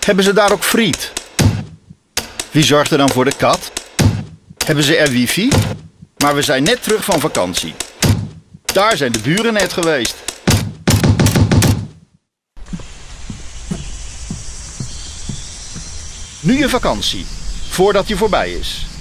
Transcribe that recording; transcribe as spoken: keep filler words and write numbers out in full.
Hebben ze daar ook friet? Wie zorgt er dan voor de kat? Hebben ze er wifi? Maar we zijn net terug van vakantie. Daar zijn de buren net geweest. Nu je vakantie, voordat die voorbij is.